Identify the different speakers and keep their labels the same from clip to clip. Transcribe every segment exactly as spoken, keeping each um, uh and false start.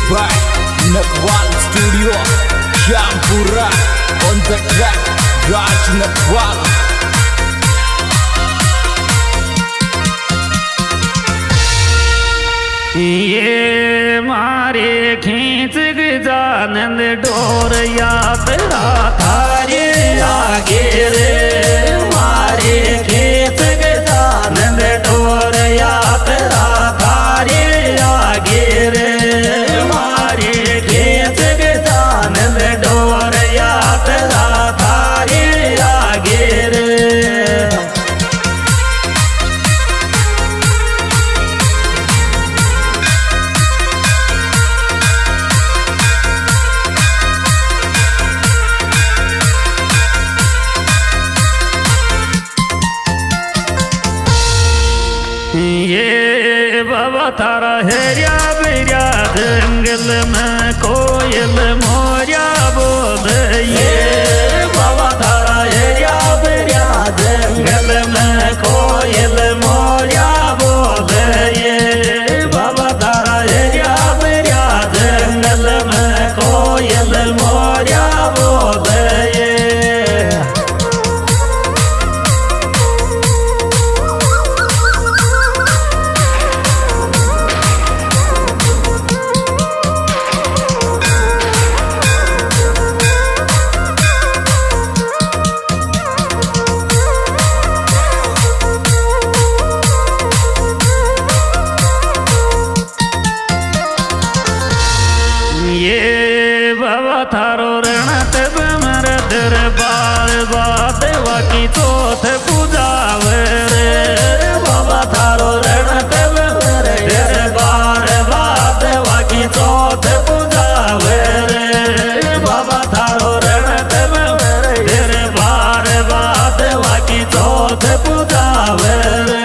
Speaker 1: by Nakwal Studio, Jampura. On the track, Raj Nakwal.
Speaker 2: ये मारे खींच गजानंद डोर यात्रा थारे आगे रे, मारे खींच गजानंद डोर यात्रा थारे आगे रे, मारे खींच गजानंद डोर यात्रा थारे आगे रे। ये बाबा थारा हेरिया बेरिया जंगल में कोयल मोरिया बोल, ये बाबा थारा हेरिया बेरिया जंगल में कोयल मोरिया बोल, ये बाबा थारा हेरिया बेरिया जंगल में कोयल मोरिया बोल, ये ये बाबा थारो रण तब मर दरबार बात वाकी चौथ पूजावे रे, बाबा थारो रण तब मर दरबार बात वाकी चौथ पूजावे रे, बाबा थारो रण तब मर दरबार बात वाकी चौथ पूजावे रे।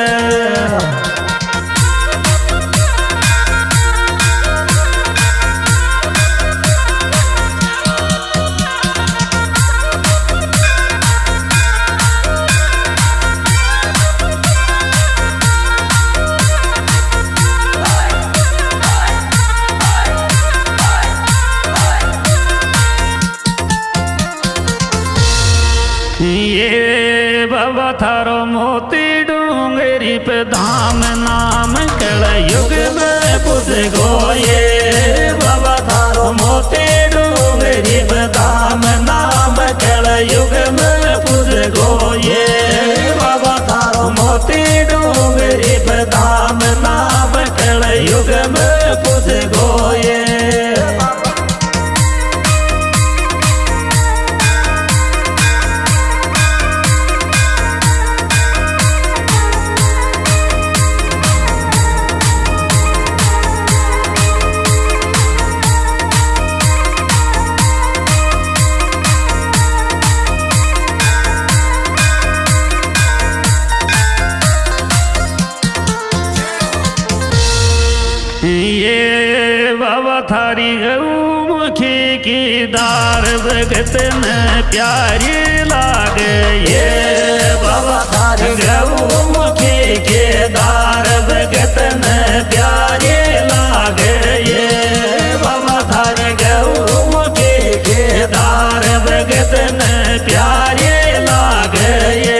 Speaker 2: ये बाबा थारो मोती डूंगरी पे धाम नाम कल युग में पुज गो, ये बाबा थारो मोती डूंगरी पे धाम नाम कल युग में पुज गो, ये बाबा थारो मोती डूंगरी पे धाम नाम कल युग में पुज गो, ये ये बाबा थारी गौमुखी की दार भगत में प्यारी लागे, ये बाबा थारी गौमुखी के दार भगत में प्यारी लागे, ये बाबा थारी गौमुखी के दार भगत में प्यारी लागे, ये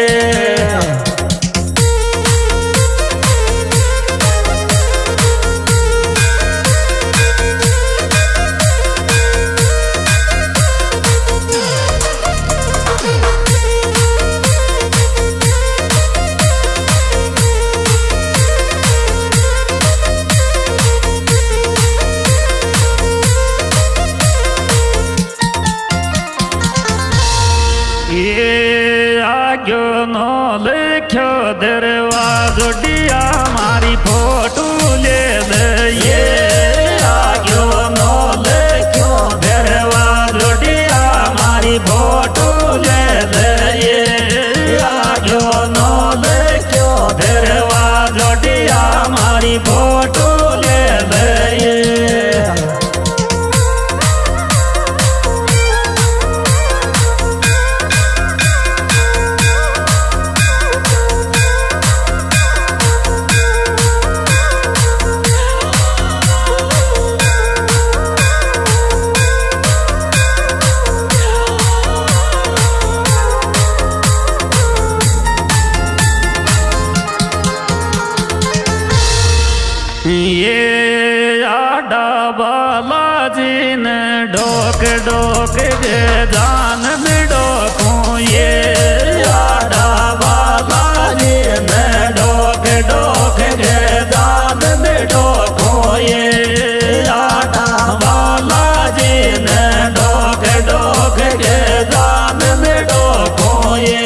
Speaker 2: जी ने डोक डोक के जान भी डोकूं ये आड़ा बाला जी ने डोक डोक के जान भी डोकूं ये आड़ा बाला जी ने डोक डोक के जान भी डोकूं ये।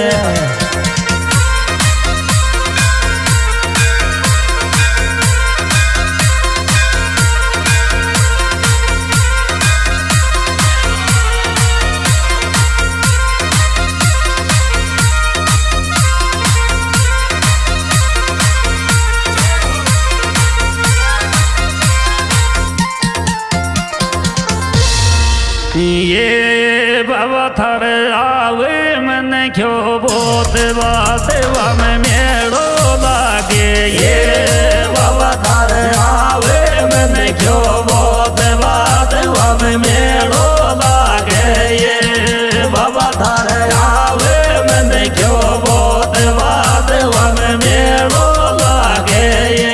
Speaker 2: ये बाबा थार आवे मन क्यों बोत बातेवा में मेड़ो लागे ये बाबा थार आवे मन क्यों बोत बातेवा में मेड़ो लागे ये बाबा थार आवे मन क्यों बोत बातेवा में मेड़ो लागे ये।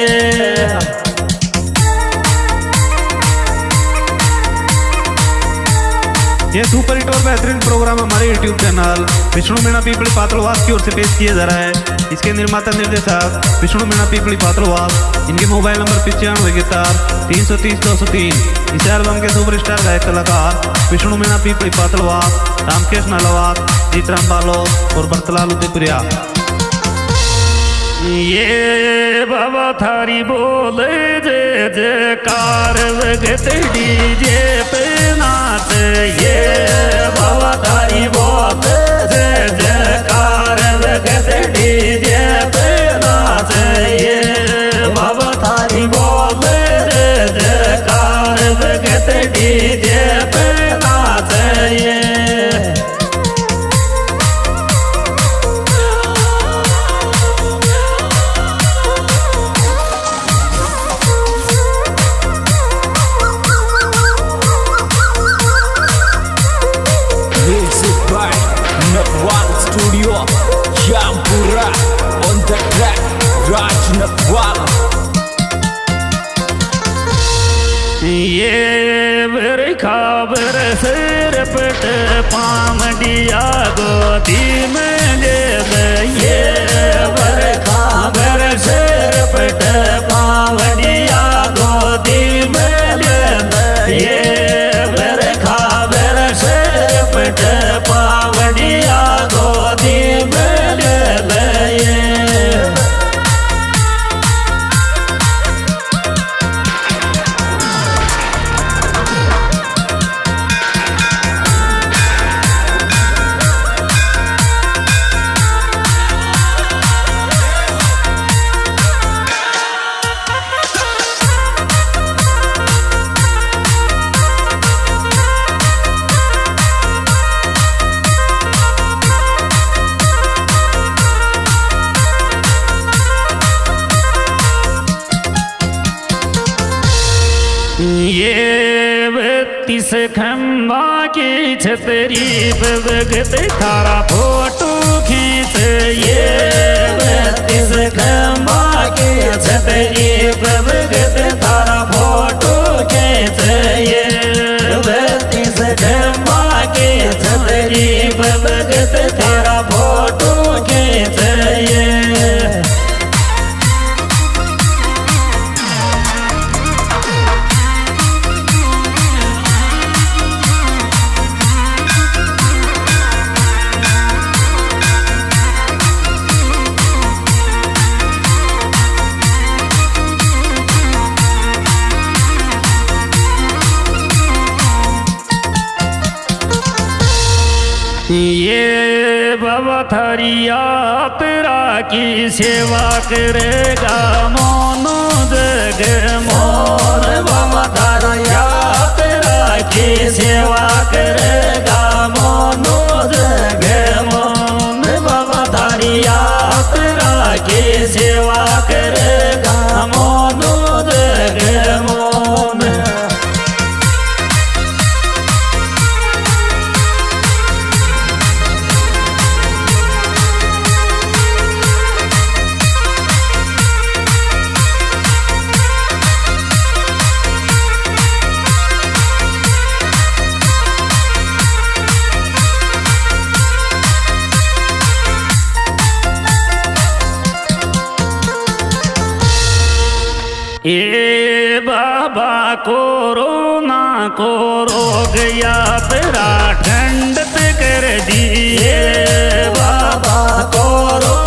Speaker 3: ये सुपर हिट और बेहतरीन प्रोग्राम हमारे यूट्यूब चैनल विष्णु मीणा पीपली पात्रवास की ओर से पेश किया जा रहा है। इसके निर्माता निर्देशक विष्णु मीणा पीपली पात्रवास। इनके मोबाइल नंबर पिचानवे इकहत्तर तीन सौ तीस दो सौ तीन। इस एल्बम के सुपरस्टार गायक कलाकार विष्णु मीणा पीपली पात्रवास, रामकेश नालावास, जीतराम बालो और बरतलाल उदयपुरिया।
Speaker 2: ये बाबा थारी बोले जे जयकार वगत डीजे पे नाच ये बाबा थारी बोले जे जयकार वगत डीजे पे नाच ये बाबा थारी बोले जे जयकार वगत डीजे पे नाच ये।
Speaker 1: Nakwal Studio, Jampura on the track, Raj Nakwal.
Speaker 2: ये बरखा बरसर पट पाम दिया गोदी में ले ये बरखा बरसर पट पाम दिया गोदी में ले ये बरखा बरसर पट पावड़िया गोदी में ले ये। ये बत्तीस खम्बा की छतरी पे भगत थारा फोटो खींच ये बत्तीस खम्बा की छतरी पे भगत थारा फोटो खींच ये बत्तीस खम्बा की छतरी पे भगत थारा फोटो खींच ये। ये बाबा थारी यात्रा की सेवा करेगा मोनो जग मोर बाबा थारी यात्रा की सेवा करेगा मोनो जग मोन बाबा थारी यात्रा की सेवा करेगा मोनो जग मोन। को रोग या तेरा ठंड पे कर दिए बाबा को